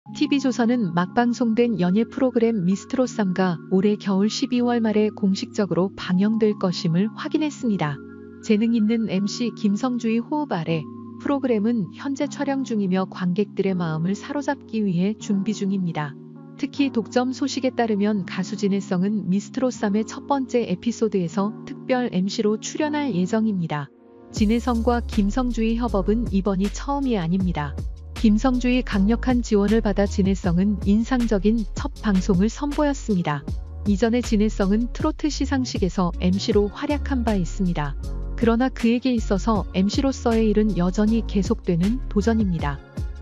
TV조선은 막 방송된 연예 프로그램 미스트롯3가 올해 겨울 12월 말에 공식적으로 방영될 것임을 확인했습니다. 재능 있는 MC 김성주의 호흡 아래 프로그램은 현재 촬영 중이며 관객들의 마음을 사로잡기 위해 준비 중입니다. 특히 독점 소식에 따르면 가수 진해성은 미스트롯3의 첫 번째 에피소드에서 특별 MC로 출연할 예정입니다. 진해성과 김성주의 협업은 이번이 처음이 아닙니다. 김성주의 강력한 지원을 받아 진해성은 인상적인 첫 방송을 선보였습니다. 이전에 진해성은 트로트 시상식에서 MC로 활약한 바 있습니다. 그러나 그에게 있어서 MC로서의 일은 여전히 계속되는 도전입니다.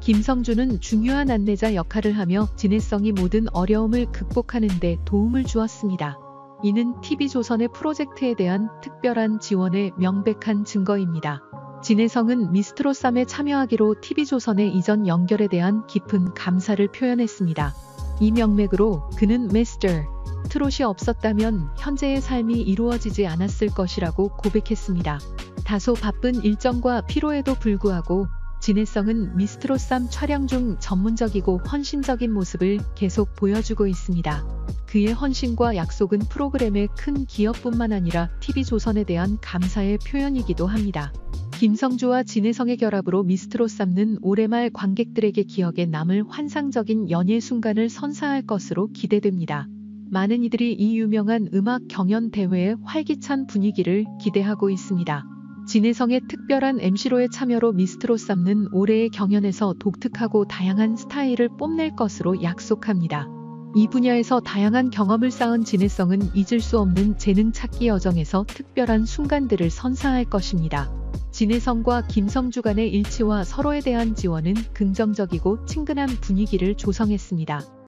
김성주는 중요한 안내자 역할을 하며 진해성이 모든 어려움을 극복하는 데 도움을 주었습니다. 이는 TV조선의 프로젝트에 대한 특별한 지원의 명백한 증거입니다. 진해성은 미스트롯3에 참여하기로 TV조선의 이전 연결에 대한 깊은 감사를 표현했습니다. 이 명맥으로 그는 미스터 트롯이 없었다면 현재의 삶이 이루어지지 않았을 것이라고 고백했습니다. 다소 바쁜 일정과 피로에도 불구하고 진해성은 미스트롯3 촬영 중 전문적이고 헌신적인 모습을 계속 보여주고 있습니다. 그의 헌신과 약속은 프로그램의 큰 기여뿐만 아니라 TV조선에 대한 감사의 표현이기도 합니다. 김성주와 진해성의 결합으로 미스트롯3는 올해 말 관객들에게 기억에 남을 환상적인 연예 순간을 선사할 것으로 기대됩니다. 많은 이들이 이 유명한 음악 경연 대회의 활기찬 분위기를 기대하고 있습니다. 진해성의 특별한 MC로의 참여로 미스트롯3는 올해의 경연에서 독특하고 다양한 스타일을 뽐낼 것으로 약속합니다. 이 분야에서 다양한 경험을 쌓은 진해성은 잊을 수 없는 재능 찾기 여정에서 특별한 순간들을 선사할 것입니다. 진해성과 김성주 간의 일치와 서로에 대한 지원은 긍정적이고 친근한 분위기를 조성했습니다.